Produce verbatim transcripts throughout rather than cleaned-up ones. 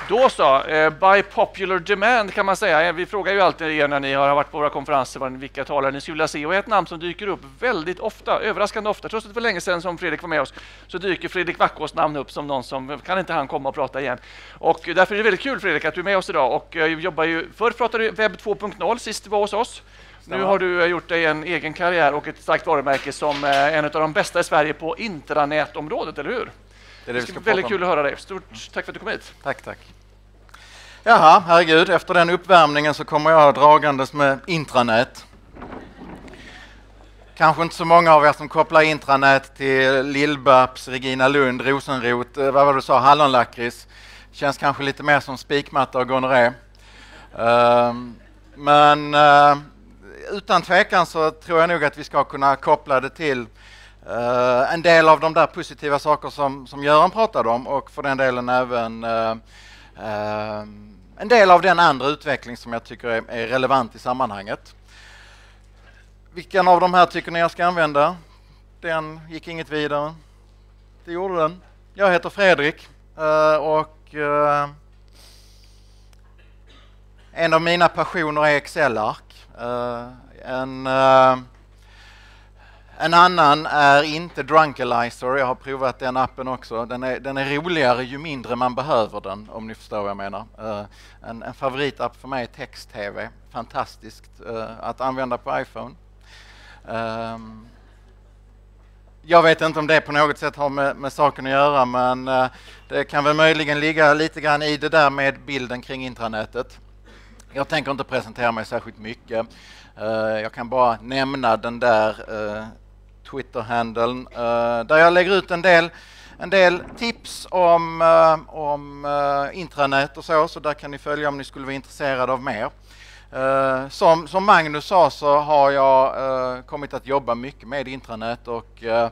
Då så, eh, by popular demand kan man säga. Vi frågar ju alltid er när ni har varit på våra konferenser vilka talare ni skulle vilja se. Och ett namn som dyker upp väldigt ofta, överraskande ofta, trots att det var länge sedan som Fredrik var med oss, så dyker Fredrik Wackås namn upp som någon som, kan inte han komma och prata igen? Och därför är det väldigt kul Fredrik att du är med oss idag. Och eh, jobbar ju, förr pratade du webb två punkt noll, sist du var hos oss. Nu har du gjort dig en egen karriär och ett starkt varumärke som en av de bästa i Sverige på intranätområdet, eller hur? Det är det vi ska väldigt kul att höra dig. Stort tack för att du kom hit. Tack, tack. Jaha, herregud. Efter den uppvärmningen så kommer jag dragandes med intranät. Kanske inte så många av er som kopplar intranät till Lill-Babs, Regina Lund, Rosenrot, vad var det du sa, hallonlakrits. Känns kanske lite mer som spikmatta och gonorré. Uh, men uh, utan tvekan så tror jag nog att vi ska kunna koppla det till Uh, en del av de där positiva saker som, som Göran pratade om och för den delen även uh, uh, en del av den andra utveckling som jag tycker är, är relevant i sammanhanget. Vilken av de här tycker ni jag ska använda? Den gick inget vidare. Det gjorde den. Jag heter Fredrik uh, och uh, en av mina passioner är Excel-ark. Uh, en... Uh, En annan är inte Drunkelizer. Jag har provat den appen också. Den är, den är roligare ju mindre man behöver den, om ni förstår vad jag menar. Uh, en, en favoritapp för mig är text-tv. Fantastiskt uh, att använda på iPhone. Uh, jag vet inte om det på något sätt har med, med saken att göra, men uh, det kan väl möjligen ligga lite grann i det där med bilden kring intranätet. Jag tänker inte presentera mig särskilt mycket. Uh, jag kan bara nämna den där uh, Twitter-handeln uh, där jag lägger ut en del, en del tips om, uh, om uh, intranät och så, så där kan ni följa om ni skulle vara intresserade av mer. Uh, som, som Magnus sa så har jag uh, kommit att jobba mycket med intranät och uh,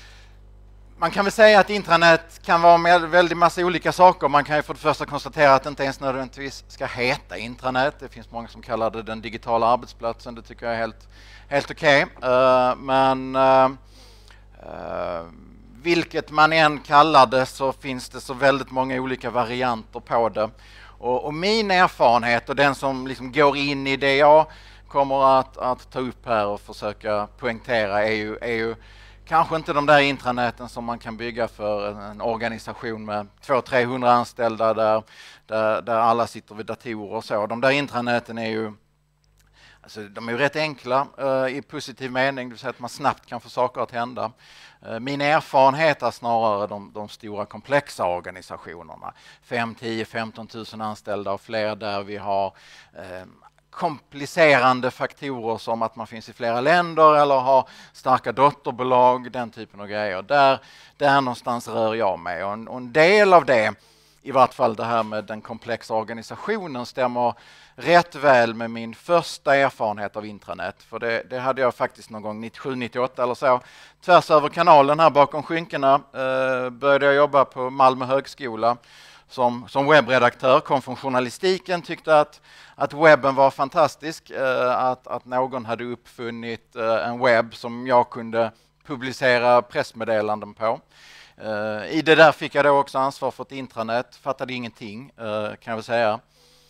man kan väl säga att intranät kan vara med väldigt massa olika saker. Man kan ju för det första konstatera att det inte ens nödvändigtvis ska heta intranät. Det finns många som kallar det den digitala arbetsplatsen. Det tycker jag är helt, helt okej. Okay. Uh, men uh, uh, vilket man än kallar det så finns det så väldigt många olika varianter på det. Och, och min erfarenhet och den som liksom går in i det jag kommer att, att ta upp här och försöka poängtera är ju, är ju kanske inte de där intranäten som man kan bygga för en, en organisation med tvåhundra till trehundra anställda där, där, där alla sitter vid datorer och så. De där intranäten är ju, alltså, de är ju rätt enkla uh, i positiv mening, det vill säga att man snabbt kan få saker att hända. Uh, min erfarenhet är snarare de, de stora komplexa organisationerna. fem, tio, femton tusen anställda och fler där vi har uh, komplicerande faktorer som att man finns i flera länder eller har starka dotterbolag, den typen av grejer. Där, där någonstans rör jag mig. Och en, och en del av det, i vart fall det här med den komplexa organisationen, stämmer rätt väl med min första erfarenhet av intranät. För det, det hade jag faktiskt någon gång nittiosju nittioåtta eller så. Tvärs över kanalen här bakom skynkena eh, började jag jobba på Malmö högskola. Som, som webbredaktör, kom från journalistiken, tyckte att, att webben var fantastisk, eh, att, att någon hade uppfunnit eh, en webb som jag kunde publicera pressmeddelanden på. Eh, I det där fick jag då också ansvar för ett intranät, fattade ingenting eh, kan jag väl säga.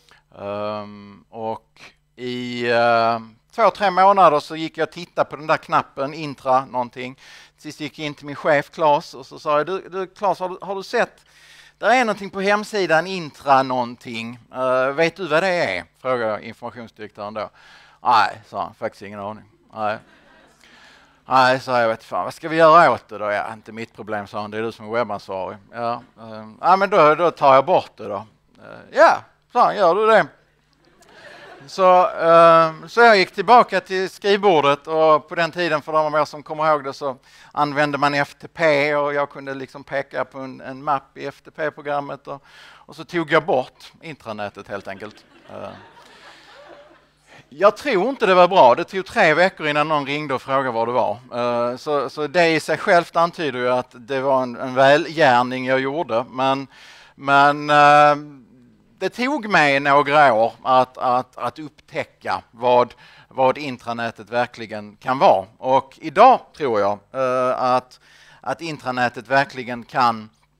Um, och i uh, två, tre månader så gick jag och tittade på den där knappen, intra någonting. Sist gick jag in till min chef Claes och så sa jag, du, du Claes, har du, har du sett? Det är någonting på hemsidan, intra någonting. Uh, vet du vad det är? Frågade informationsdirektören då. Nej, sa han, faktiskt ingen aning. Nej, Nej sa jag, vet fan, vad ska vi göra åt det då? Ja, inte mitt problem, sa han, det är du som är webbansvarig. Ja, uh, ja men då, då tar jag bort det då. Uh, ja, sa han, gör du det? Så, uh, så jag gick tillbaka till skrivbordet och på den tiden, för de av er som kommer ihåg det, så använde man F T P och jag kunde liksom peka på en, en mapp i F T P-programmet och, och så tog jag bort intranätet helt enkelt. Uh, jag tror inte det var bra. Det tog tre veckor innan någon ringde och frågade vad det var. Uh, så, så det i sig självt antyder ju att det var en, en välgärning jag gjorde. Men, men uh, det tog mig några år att, att, att upptäcka vad, vad intranätet verkligen kan vara. Och idag tror jag uh, att, att intranätet verkligen kan,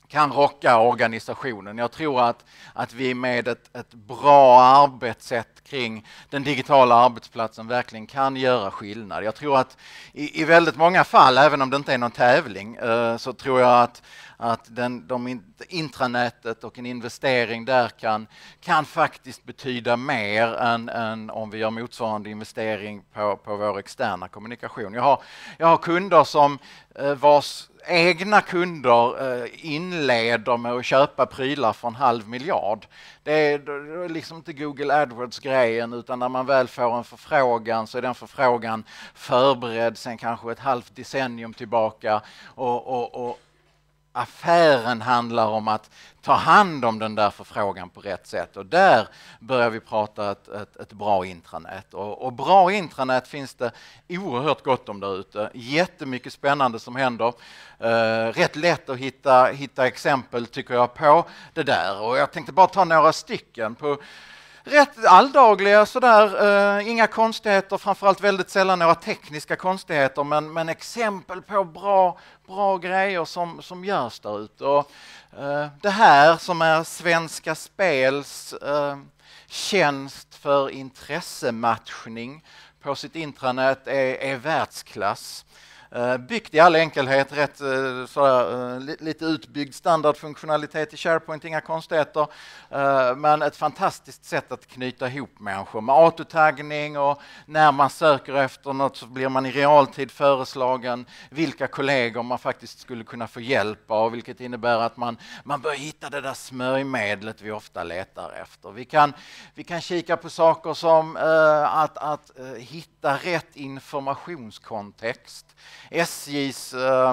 kan rocka organisationen. Jag tror att, att vi med ett, ett bra arbetssätt kring den digitala arbetsplatsen verkligen kan göra skillnad. Jag tror att i, i väldigt många fall, även om det inte är någon tävling, eh, så tror jag att, att den, de intranätet och en investering där kan, kan faktiskt betyda mer än, än om vi gör motsvarande investering på, på vår externa kommunikation. Jag har, jag har kunder som eh, vars egna kunder eh, inleder med att köpa prylar för en halv miljard. Det är, det är liksom inte Google AdWords-grejen, utan när man väl får en förfrågan så är den förfrågan förberedd sen kanske ett halvt decennium tillbaka, och, och, och affären handlar om att ta hand om den där förfrågan på rätt sätt, och där börjar vi prata ett, ett, ett bra intranät. Och, och bra intranät finns det oerhört gott om där ute. Jättemycket spännande som händer. Uh, rätt lätt att hitta, hitta exempel tycker jag på det där, och jag tänkte bara ta några stycken på rätt alldagliga sådär, uh, inga konstigheter, framförallt väldigt sällan några tekniska konstigheter, men, men exempel på bra, bra grejer som, som görs där ute. Och, uh, det här som är Svenska Spels uh, tjänst för intressematchning på sitt intranät är, är världsklass. Uh, byggt i all enkelhet, rätt uh, sådär, uh, li- lite utbyggd standardfunktionalitet i SharePoint, inga konstigheter, uh, men ett fantastiskt sätt att knyta ihop människor med autotaggning, och när man söker efter något så blir man i realtid föreslagen vilka kollegor man faktiskt skulle kunna få hjälp av, vilket innebär att man, man bör hitta det där smörjmedlet vi ofta letar efter. Vi kan, vi kan kika på saker som uh, att, att uh, hitta rätt informationskontext. S J:s, uh,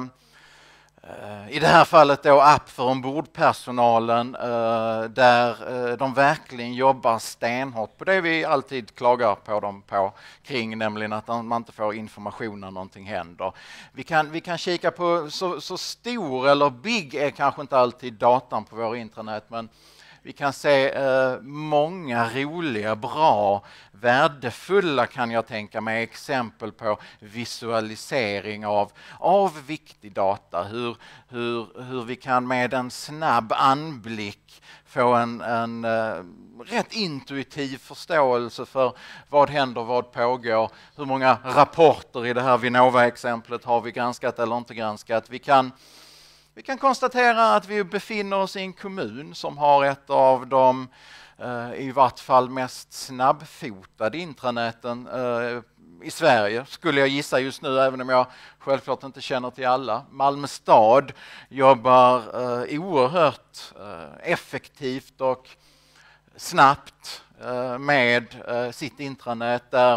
uh, i det här fallet då, app för ombordpersonalen, uh, där uh, de verkligen jobbar stenhårt på det vi alltid klagar på dem på kring, nämligen att man inte får information när någonting händer. Vi kan, vi kan kika på så, så stor eller big är kanske inte alltid datan på vår intranät, men vi kan se eh, många roliga, bra, värdefulla, kan jag tänka mig, exempel på visualisering av, av viktig data. Hur, hur, hur vi kan med en snabb anblick få en, en uh, rätt intuitiv förståelse för vad händer, vad pågår. Hur många rapporter i det här Vinnova-exemplet har vi granskat eller inte granskat. Vi kan Vi kan konstatera att vi befinner oss i en kommun som har ett av de eh, i vart fall mest snabbfotade intranäten eh, i Sverige, skulle jag gissa just nu, även om jag självklart inte känner till alla. Malmö stad jobbar eh, oerhört eh, effektivt och snabbt eh, med eh, sitt intranät, där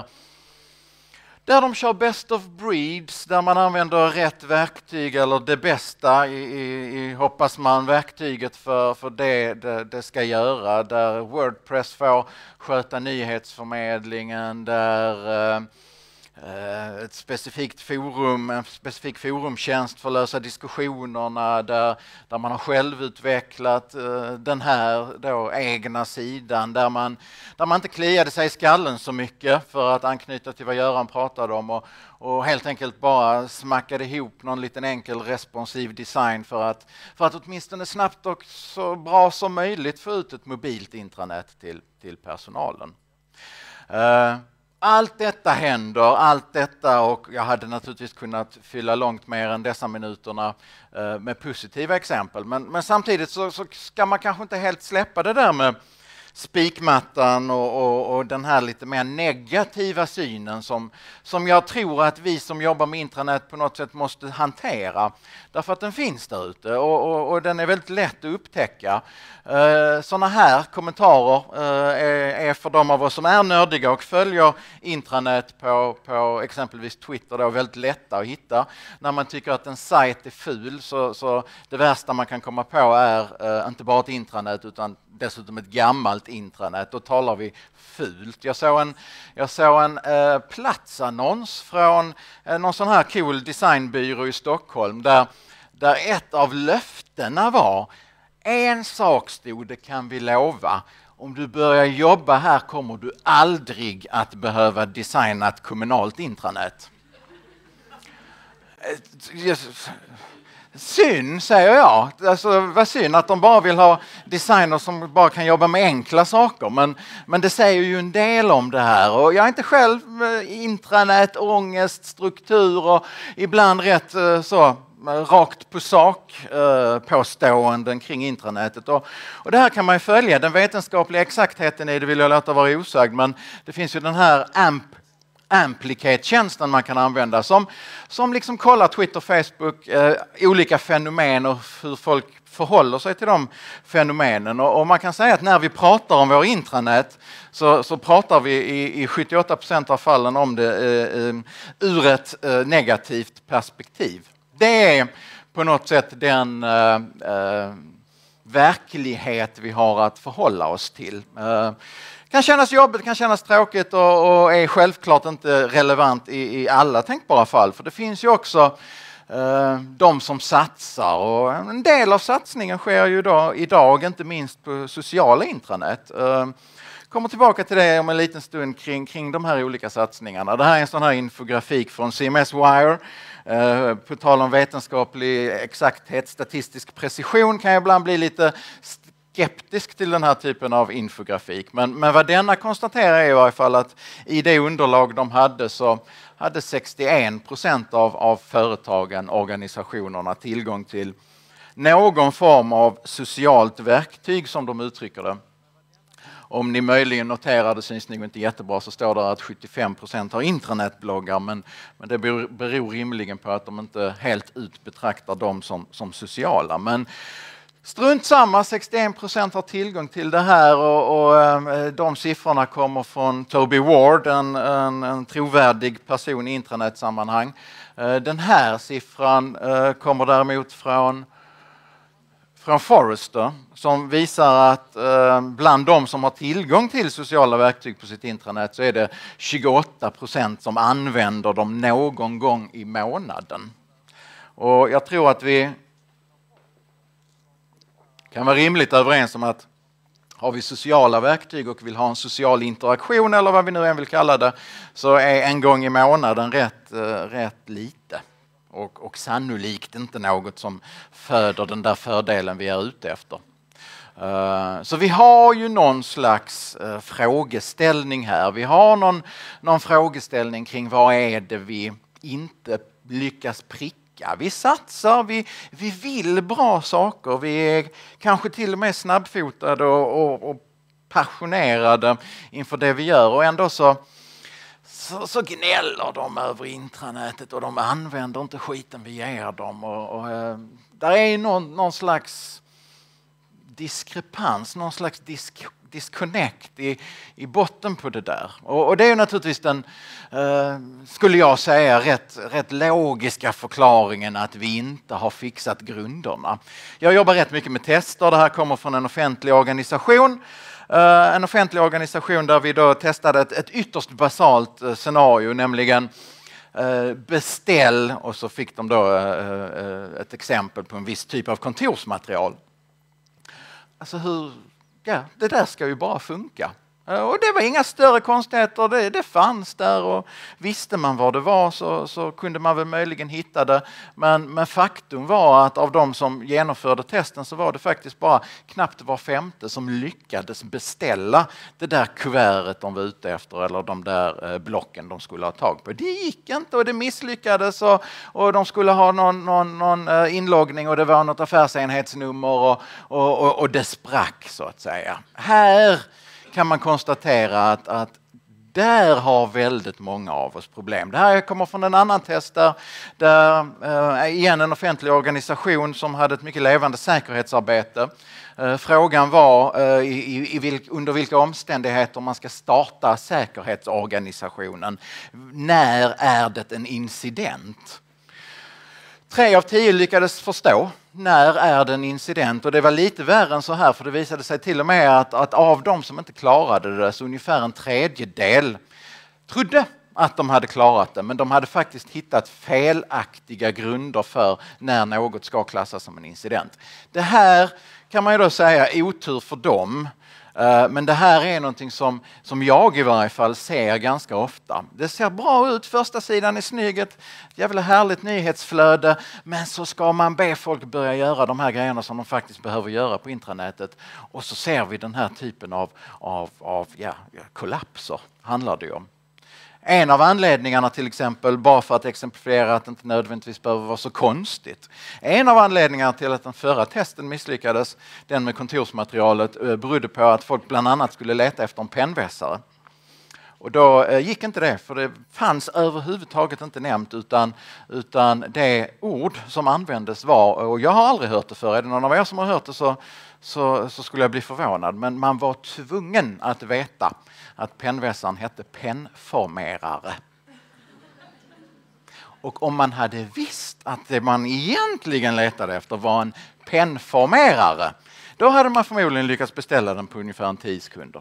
Där de kör best of breeds, där man använder rätt verktyg eller det bästa i, i, i hoppas man verktyget för, för det, det det ska göra. Där WordPress får sköta nyhetsförmedlingen, där eh, ett specifikt forum, en specifik forumtjänst för att lösa diskussionerna, där, där man har självutvecklat eh, den här då egna sidan, där man, där man inte kliade sig i skallen så mycket, för att anknyta till vad Göran pratade om, och, och helt enkelt bara smackade ihop någon liten enkel responsiv design för att, för att åtminstone snabbt och så bra som möjligt få ut ett mobilt intranät till, till personalen. Uh, Allt detta händer, allt detta, och jag hade naturligtvis kunnat fylla långt mer än dessa minuterna eh, med positiva exempel. Men, men samtidigt så, så ska man kanske inte helt släppa det där med spikmattan och, och, och den här lite mer negativa synen som, som jag tror att vi som jobbar med intranät på något sätt måste hantera. Därför att den finns där ute, och, och, och den är väldigt lätt att upptäcka. Eh, sådana här kommentarer eh, är, är för de av oss som är nördiga och följer intranät på, på exempelvis Twitter då väldigt lätta att hitta. När man tycker att en sajt är ful, så, så det värsta man kan komma på är eh, inte bara ett intranät utan dessutom ett gammalt intranät. Då talar vi fult. Jag såg en, jag såg en eh, platsannons från eh, någon sån här cool designbyrå i Stockholm, där, där ett av löftena var: en sak stod det, kan vi lova. Om du börjar jobba här kommer du aldrig att behöva designa ett kommunalt intranät. Synd, säger jag. Alltså, vad synd att de bara vill ha designers som bara kan jobba med enkla saker. Men, men det säger ju en del om det här. Och jag är inte själv intranät, ångest, struktur och ibland rätt så rakt på sak påståenden kring intranätet. Och, och det här kan man ju följa. Den vetenskapliga exaktheten i det vill jag låta vara osagd. Men det finns ju den här AMP Amplicate-tjänsten man kan använda som, som liksom kollar Twitter, Facebook, eh, olika fenomen och hur folk förhåller sig till de fenomenen. Och, och man kan säga att när vi pratar om vår intranät så, så pratar vi i, i sjuttioåtta procent av fallen om det eh, eh, ur ett eh, negativt perspektiv. Det är på något sätt den eh, eh, verklighet vi har att förhålla oss till. Eh, kan kännas jobbigt, kan kännas tråkigt och, och är självklart inte relevant i, i alla tänkbara fall. För det finns ju också eh, de som satsar och en del av satsningen sker ju då, idag, inte minst på sociala intranät. Eh, kommer tillbaka till det om en liten stund kring, kring de här olika satsningarna. Det här är en sån här infografik från C M S Wire. Eh, på tal om vetenskaplig exakthet, statistisk precision kan jag ibland bli lite skeptisk till den här typen av infografik. Men, men vad denna konstaterar är i varje fall att i det underlag de hade så hade sextioen procent av, av företagen, organisationerna tillgång till någon form av socialt verktyg som de uttrycker det. Om ni möjligen noterar, det syns nog inte jättebra, så står det att sjuttiofem procent har intranetbloggar, men, men det beror, beror rimligen på att de inte helt ut betraktar dem som, som sociala. Men strunt samma, sextioen procent har tillgång till det här och, och de siffrorna kommer från Toby Ward, en, en, en trovärdig person i intranetsammanhang. Den här siffran kommer däremot från, från Forrester som visar att bland de som har tillgång till sociala verktyg på sitt intranät så är det tjugoåtta procent som använder dem någon gång i månaden. Och jag tror att vi kan vara rimligt överens om att har vi sociala verktyg och vill ha en social interaktion eller vad vi nu än vill kalla det, så är en gång i månaden rätt, rätt lite. Och, och sannolikt inte något som föder den där fördelen vi är ute efter. Uh, så vi har ju någon slags uh, frågeställning här. Vi har någon, någon frågeställning kring vad är det vi inte lyckas pricka. Ja, vi satsar, vi, vi vill bra saker, vi är kanske till och med snabbfotade och, och, och passionerade inför det vi gör och ändå så, så, så gnäller de över intranätet och de använder inte skiten vi ger dem. Och, och, äh, där är någon, någon slags diskrepans, någon slags disk disconnect i, i botten på det där. Och, och det är naturligtvis den, eh, skulle jag säga, rätt, rätt logiska förklaringen att vi inte har fixat grunderna. Jag jobbar rätt mycket med tester. Det här kommer från en offentlig organisation. Eh, en offentlig organisation där vi då testade ett, ett ytterst basalt eh, scenario, nämligen eh, beställ, och så fick de då eh, ett exempel på en viss typ av kontorsmaterial. Alltså hur Ja, det där ska ju bara funka. Och det var inga större konstigheter, det, det fanns där och visste man vad det var så, så kunde man väl möjligen hitta det. Men, men faktum var att av de som genomförde testen så var det faktiskt bara knappt var femte som lyckades beställa det där kuvertet de var ute efter eller de där blocken de skulle ha tag på. Det gick inte och det misslyckades och, och de skulle ha någon, någon, någon inloggning och det var något affärsenhetsnummer och, och, och, och det sprack så att säga. Här kan man konstatera att, att där har väldigt många av oss problem. Det här kommer från en annan test där, där eh, igen en offentlig organisation som hade ett mycket levande säkerhetsarbete. Eh, frågan var eh, i, i vilk, under vilka omständigheter man ska starta säkerhetsorganisationen. När är det en incident? Tre av tio lyckades förstå när är det en incident och det var lite värre än så här för det visade sig till och med att, att av de som inte klarade det så ungefär en tredjedel trodde att de hade klarat det men de hade faktiskt hittat felaktiga grunder för när något ska klassas som en incident. Det här kan man ju då säga otur för dem. Men det här är någonting som, som jag i varje fall ser ganska ofta. Det ser bra ut, första sidan är snygg, ett jävla härligt nyhetsflöde, men så ska man be folk börja göra de här grejerna som de faktiskt behöver göra på intranätet. Och så ser vi den här typen av, av, av ja, kollapser, handlar det om. En av anledningarna till exempel, bara för att exemplifiera att det inte nödvändigtvis behöver vara så konstigt. En av anledningarna till att den förra testen misslyckades, den med kontorsmaterialet, berodde på att folk bland annat skulle leta efter en pennvässare. Och då gick inte det, för det fanns överhuvudtaget inte nämnt, utan, utan det ord som användes var, och jag har aldrig hört det för, är det någon av er som har hört det så, så, så skulle jag bli förvånad, men man var tvungen att veta att pennvässaren hette pennformerare. Och om man hade visst att det man egentligen letade efter var en pennformerare, då hade man förmodligen lyckats beställa den på ungefär en tio sekunder.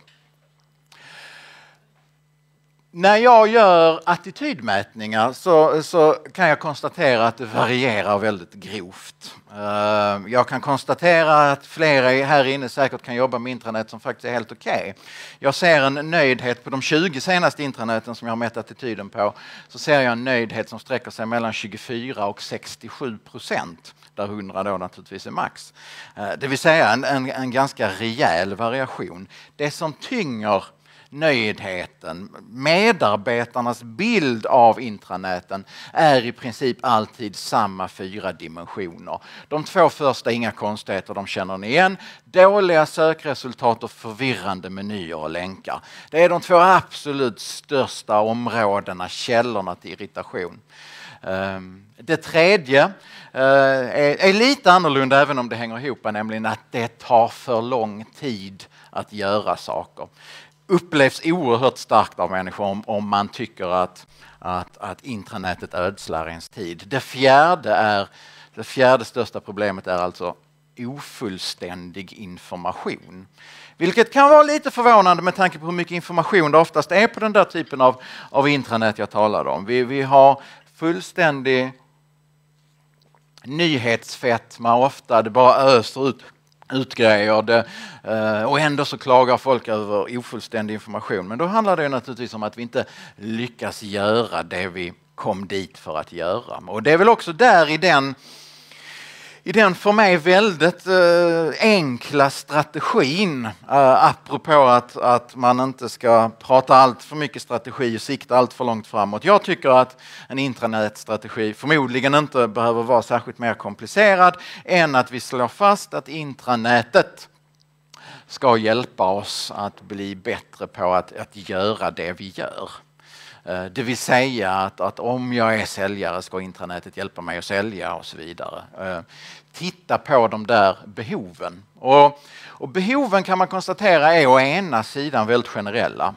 När jag gör attitydmätningar så, så kan jag konstatera att det varierar väldigt grovt. Jag kan konstatera att flera här inne säkert kan jobba med intranät som faktiskt är helt okej. Okay. Jag ser en nöjdhet på de tjugo senaste intranäten som jag har mätt attityden på. Så ser jag en nöjdhet som sträcker sig mellan tjugofyra och sextiosju procent. Där hundra då naturligtvis är max. Det vill säga en, en, en ganska rejäl variation. Det som tynger nöjdheten, medarbetarnas bild av intranäten är i princip alltid samma fyra dimensioner. De två första, inga konstigheter, de känner ni igen. Dåliga sökresultat och förvirrande menyer och länkar. Det är de två absolut största områdena, källorna till irritation. Det tredje är lite annorlunda, även om det hänger ihop, nämligen att det tar för lång tid att göra saker. Upplevs oerhört starkt av människor om, om man tycker att, att, att intranätet ödslar ens tid. Det fjärde, är, det fjärde största problemet är alltså ofullständig information. Vilket kan vara lite förvånande med tanke på hur mycket information det oftast är på den där typen av, av intranät jag talade om. Vi, vi har fullständig nyhetsfetma ofta, det bara öser ut utgrejer det, och ändå så klagar folk över ofullständig information. Men då handlar det naturligtvis om att vi inte lyckas göra det vi kom dit för att göra. Och det är väl också där i den I den för mig väldigt eh, enkla strategin, eh, apropå att, att man inte ska prata allt för mycket strategi och sikta allt för långt framåt. Jag tycker att en intranätstrategi förmodligen inte behöver vara särskilt mer komplicerad än att vi slår fast att intranätet ska hjälpa oss att bli bättre på att, att göra det vi gör. Det vill säga att, att om jag är säljare ska intranätet hjälpa mig att sälja och så vidare. Titta på de där behoven. Och, och behoven kan man konstatera är å ena sidan väldigt generella.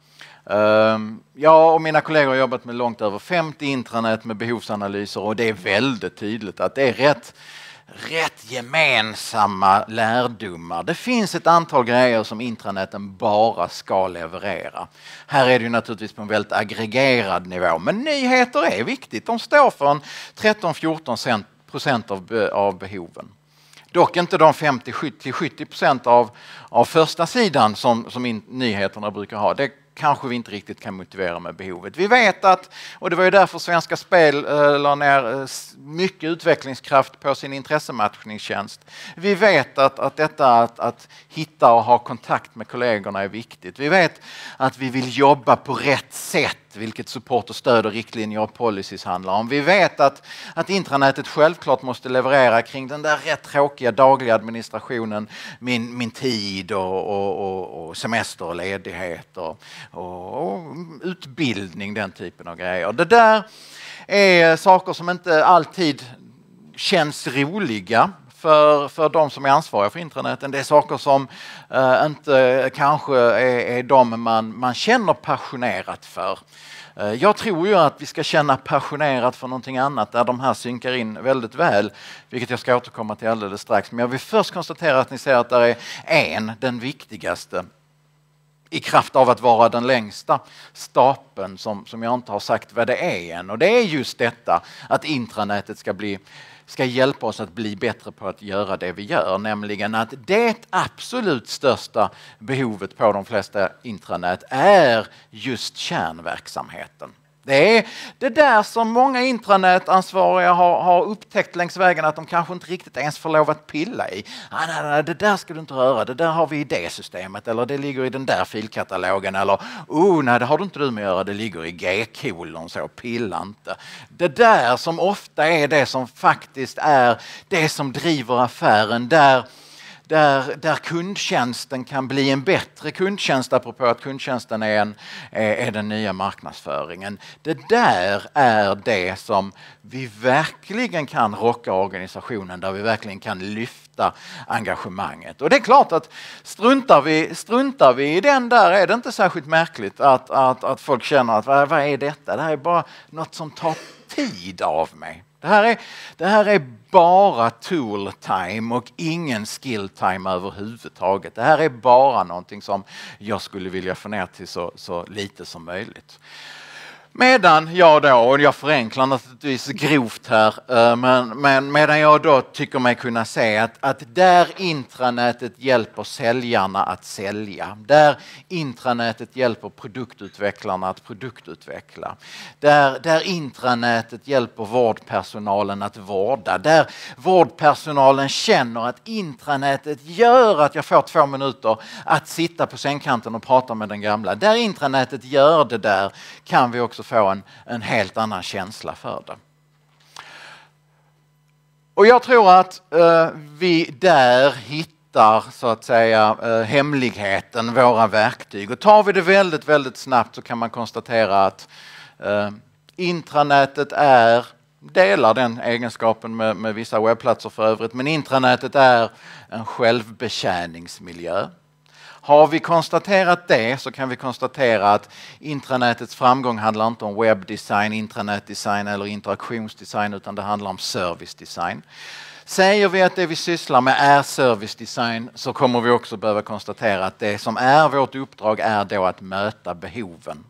Jag och mina kollegor har jobbat med långt över femtio intranät med behovsanalyser, och det är väldigt tydligt att det är rätt rätt gemensamma lärdomar. Det finns ett antal grejer som intranäten bara ska leverera. Här är det ju naturligtvis på en väldigt aggregerad nivå, men nyheter är viktigt. De står för en tretton till fjorton procent av, av behoven. Dock inte de femtio till sjuttio procent av, av första sidan som, som in, nyheterna brukar ha. Det kanske vi inte riktigt kan motivera med behovet. Vi vet att, och det var ju därför Svenska Spel eh, la ner eh, mycket utvecklingskraft på sin intressematchningstjänst. Vi vet att, att detta att, att hitta och ha kontakt med kollegorna är viktigt. Vi vet att vi vill jobba på rätt sätt, vilket support och stöd och riktlinjer och policies handlar om. Vi vet att, att intranätet självklart måste leverera kring den där rätt tråkiga dagliga administrationen, min, min tid och, och, och, och semester och ledighet och, och, och utbildning, den typen av grejer. Det där är saker som inte alltid känns roliga för, för de som är ansvariga för intranäten. Det är saker som uh, inte kanske är, är de man, man känner passionerat för. Uh, jag tror ju att vi ska känna passionerat för någonting annat där de här synkar in väldigt väl, vilket jag ska återkomma till alldeles strax. Men jag vill först konstatera att ni ser att det är en, den viktigaste, i kraft av att vara den längsta stapeln som, som jag inte har sagt vad det är än. Och det är just detta att intranätet ska bli ska hjälpa oss att bli bättre på att göra det vi gör, nämligen att det absolut största behovet på de flesta intranät är just kärnverksamheten. Det är det där som många intranätansvariga har, har upptäckt längs vägen att de kanske inte riktigt ens får lov att pilla i. Ah, nej, nej, det där ska du inte röra, det där har vi i det systemet, eller det ligger i den där filkatalogen, eller oh, nej, det har du inte du med att göra, det ligger i G-kolon, så pilla inte. Det där som ofta är det som faktiskt är det som driver affären, där Där, där kundtjänsten kan bli en bättre kundtjänst, apropå att kundtjänsten är, en, är, är den nya marknadsföringen. Det där är det som vi verkligen kan rocka organisationen, där vi verkligen kan lyfta engagemanget. Och det är klart att struntar vi, struntar vi i den där är det inte särskilt märkligt att, att, att folk känner att vad, vad är detta? Det här är bara något som tar tid av mig. Det här, är, det här är bara tool time och ingen skill time överhuvudtaget. Det här är bara någonting som jag skulle vilja få ner till så, så lite som möjligt. Medan jag då, och jag förenklar naturligtvis grovt här, men, men medan jag då tycker mig kunna se att, att där intranätet hjälper säljarna att sälja, där intranätet hjälper produktutvecklarna att produktutveckla, där, där intranätet hjälper vårdpersonalen att vårda, där vårdpersonalen känner att intranätet gör att jag får två minuter att sitta på sängkanten och prata med den gamla, där intranätet gör det där, kan vi också få en, en helt annan känsla för det. Och jag tror att eh, vi där hittar så att säga eh, hemligheten, våra verktyg. Och tar vi det väldigt, väldigt snabbt så kan man konstatera att eh, intranätet är, delar den egenskapen med, med vissa webbplatser för övrigt, men intranätet är en självbetjäningsmiljö. Har vi konstaterat det så kan vi konstatera att intranätets framgång handlar inte om webbdesign, intranätdesign eller interaktionsdesign, utan det handlar om servicedesign. Säger vi att det vi sysslar med är servicedesign så kommer vi också behöva konstatera att det som är vårt uppdrag är då att möta behoven.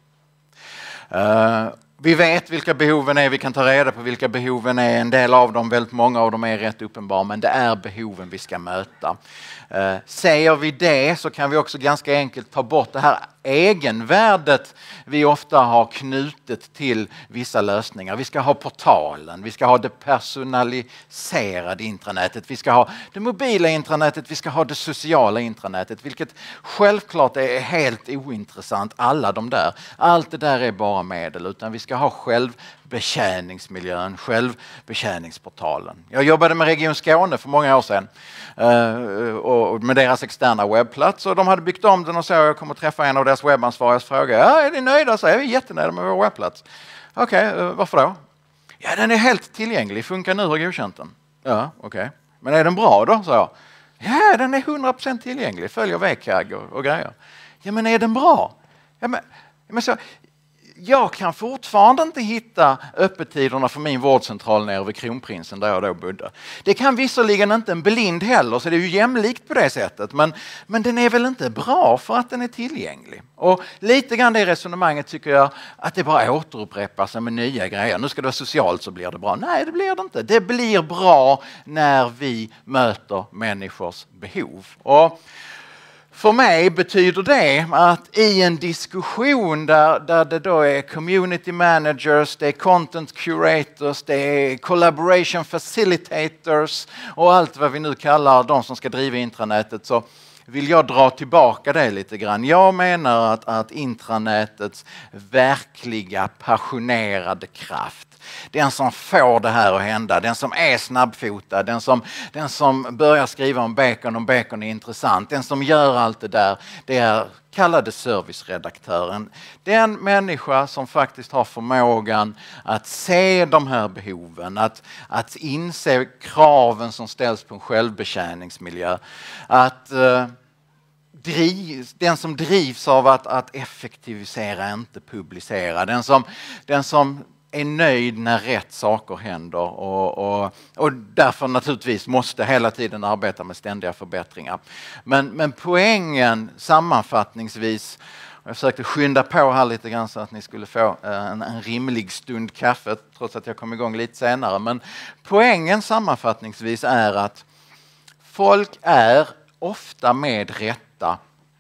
Uh, Vi vet vilka behoven är, vi kan ta reda på vilka behoven är. En del av dem, väldigt många av dem är rätt uppenbara, men det är behoven vi ska möta. Eh, säger vi det så kan vi också ganska enkelt ta bort det här egenvärdet vi ofta har knutet till vissa lösningar. Vi ska ha portalen, vi ska ha det personaliserade intranätet, vi ska ha det mobila intranätet, vi ska ha det sociala intranätet, vilket självklart är helt ointressant, alla de där. Allt det där är bara medel, utan vi ska ha självbetjäningsmiljön, självbetjäningsportalen. Jag jobbade med Region Skåne för många år sedan och med deras externa webbplats, och de hade byggt om den och så. Jag kom att träffa en av deras webbansvariga och frågade: ja, är ni nöjda? Så är vi jättenöjda med vår webbplats. Okej, okay, varför då? Ja, den är helt tillgänglig, funkar nu, har godkänt den. Ja, okej. Okay. Men är den bra då? Så jag. Ja, den är hundra procent tillgänglig, följer V K A G och, och grejer. Ja, men är den bra? Ja, men, men så, jag kan fortfarande inte hitta öppettiderna för min vårdcentral nere vid Kronprinsen där jag då bodde. Det kan visserligen inte en blind heller, så det är ju jämlikt på det sättet. Men, men den är väl inte bra för att den är tillgänglig. Och lite grann det resonemanget tycker jag att det bara återupprepar sig med nya grejer. Nu ska det vara socialt så blir det bra. Nej, det blir det inte. Det blir bra när vi möter människors behov. Och för mig betyder det att i en diskussion där, där det då är community managers, det är content curators, det är collaboration facilitators och allt vad vi nu kallar de som ska driva intranätet, så vill jag dra tillbaka det lite grann. Jag menar att, att intranätets verkliga passionerade kraft, den som får det här att hända, den som är snabbfotad, den som, den som börjar skriva om bacon, om bacon är intressant, den som gör allt det där, det är kallade serviceredaktören. Den människa som faktiskt har förmågan att se de här behoven, att, att inse kraven som ställs på en självbetjäningsmiljö, att uh, driv, den som drivs av att, att effektivisera, inte publicera, den som, den som är nöjd när rätt saker händer och, och, och därför naturligtvis måste hela tiden arbeta med ständiga förbättringar. Men, men poängen sammanfattningsvis, Jag försökte skynda på här lite grann så att ni skulle få en, en rimlig stund kaffe, trots att jag kom igång lite senare. Men poängen sammanfattningsvis är att folk är ofta med rätta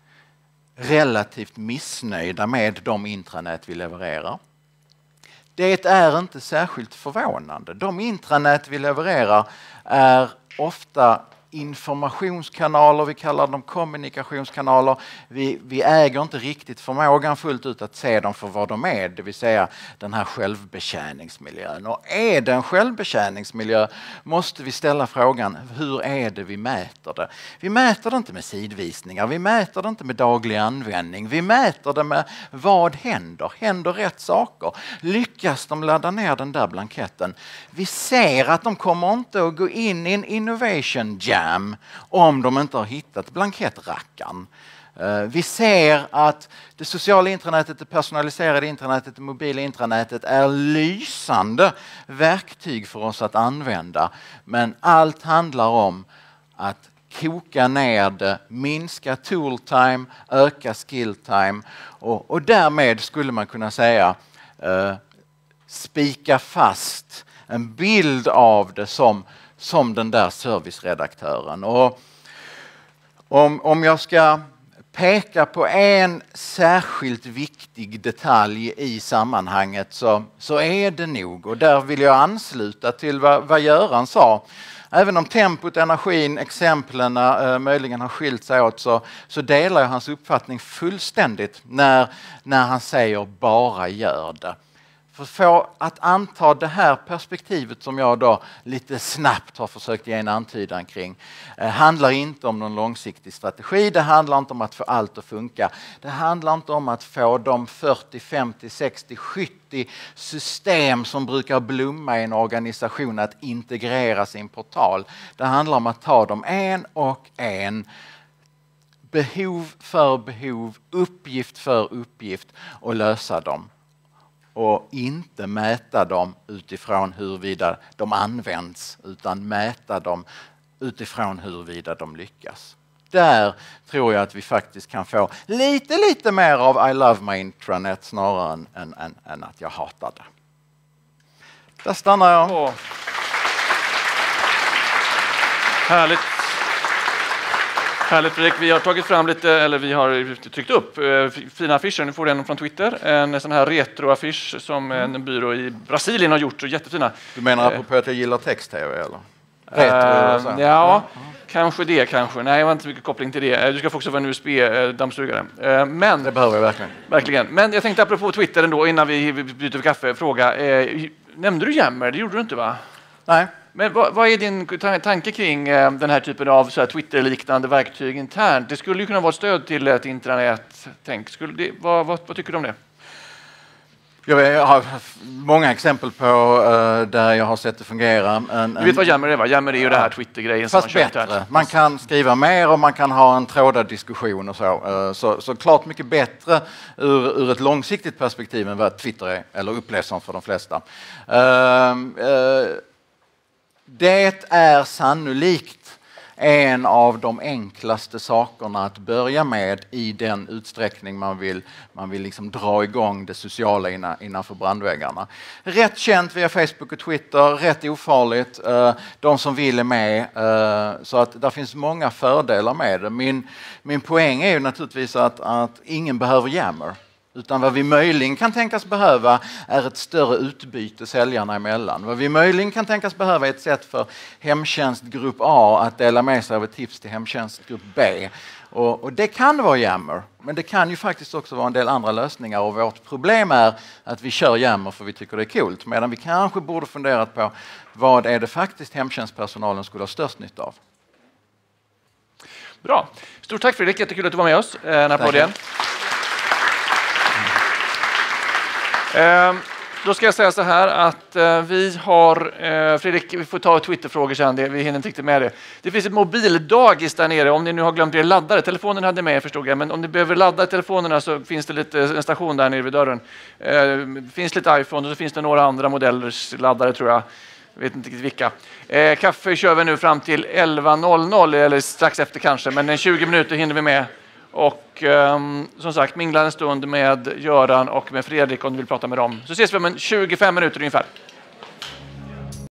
relativt missnöjda med de intranät vi levererar. Det är inte särskilt förvånande. De intranät vi levererar är ofta informationskanaler, vi kallar dem kommunikationskanaler. Vi, vi äger inte riktigt förmågan fullt ut att se dem för vad de är, det vill säga den här självbetjäningsmiljön. Och är det en självbetjäningsmiljö måste vi ställa frågan, hur är det vi mäter det? Vi mäter det inte med sidvisningar, vi mäter det inte med daglig användning, vi mäter det med vad händer? Händer rätt saker? Lyckas de ladda ner den där blanketten? Vi ser att de kommer inte att gå in i en innovation jam om de inte har hittat blankettrackan. Vi ser att det sociala intranätet, det personaliserade intranätet, det mobila intranätet är lysande verktyg för oss att använda. Men allt handlar om att koka ner det, minska tool time, öka skill time och, och därmed skulle man kunna säga eh, spika fast en bild av det som som den där serviceredaktören. Och om, om jag ska peka på en särskilt viktig detalj i sammanhanget så, så är det nog, och där vill jag ansluta till vad, vad Göran sa. Även om tempot, energin, exemplen eh, möjligen har skilt sig åt så, så delar jag hans uppfattning fullständigt när, när han säger bara gör det. För att få att anta det här perspektivet som jag då lite snabbt har försökt ge en antydan kring eh, handlar inte om någon långsiktig strategi. Det handlar inte om att få allt att funka. Det handlar inte om att få de fyrtio, femtio, sextio, sjuttio system som brukar blomma i en organisation att integreras i en portal. Det handlar om att ta dem en och en, behov för behov, uppgift för uppgift och lösa dem. Och inte mäta dem utifrån huruvida de används utan mäta dem utifrån huruvida de lyckas. Där tror jag att vi faktiskt kan få lite, lite mer av I love my intranet snarare än, än, än, än att jag hatar det. Där stannar jag. Åh. Härligt. Härligt Fredrik, vi har tagit fram lite, eller vi har tryckt upp eh, fina affischer. Nu får du en från Twitter, en sån här retroaffisch som en byrå i Brasilien har gjort, så jättefina. Du menar apropå att jag gillar text-tv eller? Retro, uh, ja, mm. kanske det kanske. Nej, jag har inte så mycket koppling till det. Du ska få också vara en U S B-dammsugare. Uh, men, det behöver jag verkligen. Verkligen. Men jag tänkte apropå Twitter ändå, innan vi byter för kaffe, fråga. Eh, nämnde du Yammer? Det gjorde du inte va? Nej. Men vad, vad är din tanke kring eh, den här typen av så här Twitter-liknande verktyg internt? Det skulle ju kunna vara ett stöd till ett intranät. Tänk. Skulle det, vad, vad, vad tycker du om det? Jag har många exempel på uh, där jag har sett det fungera. En, du vet vad Yammer är va? Yammer är ju ja, det här Twitter-grejen som man kör bättre. Internt. Man kan skriva mer och man kan ha en trådad diskussion och så. Uh, så. Så klart mycket bättre ur, ur ett långsiktigt perspektiv än vad Twitter är, eller upplevs som för de flesta. Uh, uh, Det är sannolikt en av de enklaste sakerna att börja med i den utsträckning man vill, man vill liksom dra igång det sociala innan, innanför brandväggarna. Rätt känt via Facebook och Twitter, rätt ofarligt. De som vill är med. Så att det finns många fördelar med det. Min, min poäng är ju naturligtvis att, att ingen behöver Yammer. Utan vad vi möjligen kan tänkas behöva är ett större utbyte säljarna emellan. Vad vi möjligen kan tänkas behöva är ett sätt för hemtjänstgrupp A att dela med sig av ett tips till hemtjänstgrupp B. Och, och det kan vara Yammer, men det kan ju faktiskt också vara en del andra lösningar. Och vårt problem är att vi kör Yammer för vi tycker det är coolt. Medan vi kanske borde funderat på vad är det faktiskt hemtjänstpersonalen skulle ha störst nytta av. Bra. Stort tack Fredrik, jättekul att du var med oss. En applåd igen. Eh, då ska jag säga så här att eh, vi har, eh, Fredrik, vi får ta Twitterfrågor sen, det, vi hinner inte riktigt med det. Det finns ett mobildagis där nere, om ni nu har glömt er laddare. Telefonen hade med, förstod jag, men om ni behöver ladda telefonerna så finns det lite, en station där nere vid dörren. Eh, det finns lite iPhone och så finns det några andra modellers laddare tror jag. Jag vet inte riktigt vilka. Eh, kaffe kör vi nu fram till elva noll noll, eller strax efter kanske, men en tjugo minuter hinner vi med Och um, som sagt, mingla en stund med Göran och med Fredrik om du vill prata med dem. Så ses vi om en tjugofem minuter ungefär.